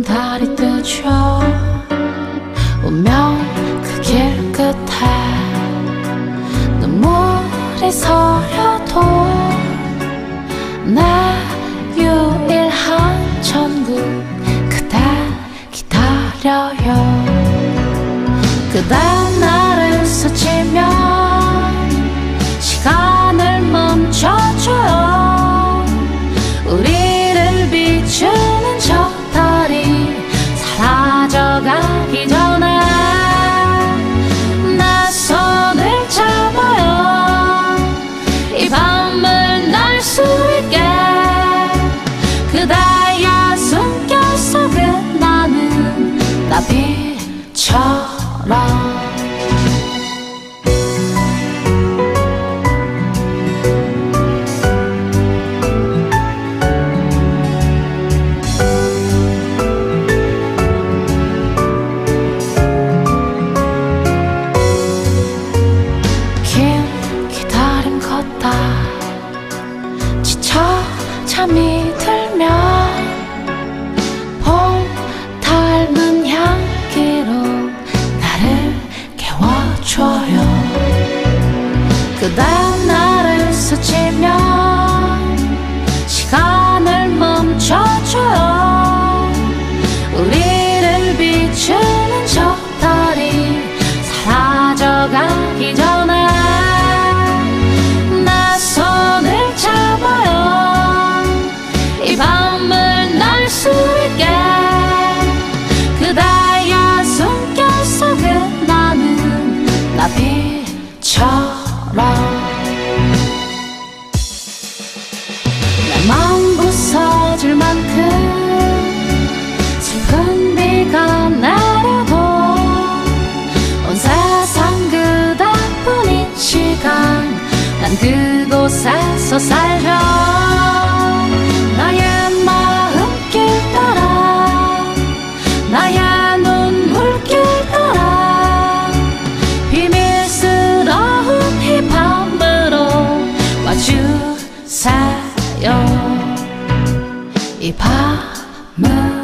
달이 뜨죠. 운명 그 길 끝에 눈물이 서려도 내 유일한 천국 그대 기다려요. 그대 나를 스치면 시간을 멈춰줘요. 우리를 비추는 저 달이 사라져가기 전에 내 손을 잡아요. 이 밤을 날 수 있게 그대의 숨결 속에 나는 나비처럼 잠이 들면 봄 닮은 향기로 나를 깨워줘요. 그대 나를 스치면 시간을 멈춰줘요. 우리를 비추는 저 달이 사라져가기 전에 내 손을 잡아요. 이 밤을 날 수 있게 그대의 숨결 속에 나는 나비처럼 내 맘 부서질 만큼 슬픈 비가 내려도 온 세상 그대뿐인 시간 난 그곳에서 살죠. 나의 마음길 따라 나의 눈물길 따라 비밀스러운 이 밤으로 와주세요. 이 밤은